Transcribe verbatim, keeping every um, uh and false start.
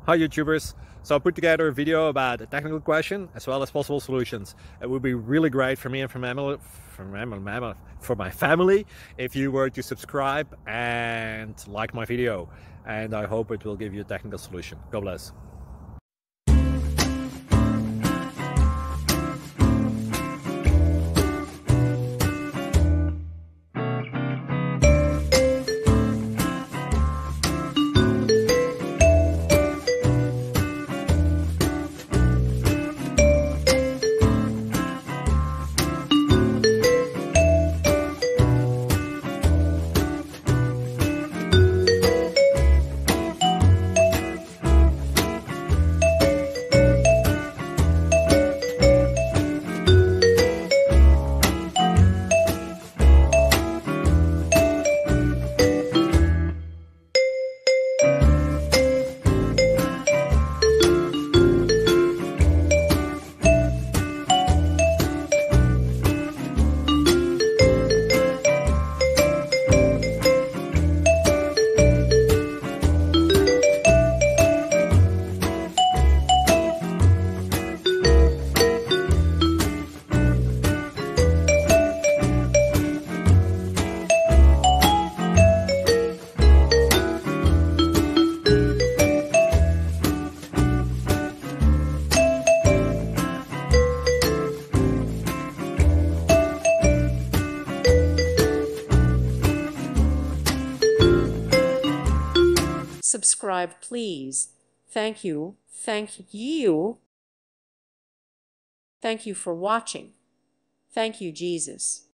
Hi YouTubers. So I put together a video about a technical question as well as possible solutions. It would be really great for me and for my, for my, for my family if you were to subscribe and like my video. And I hope it will give you a technical solution. God bless. Subscribe, please. Thank you. Thank you. Thank you for watching. Thank you, Jesus.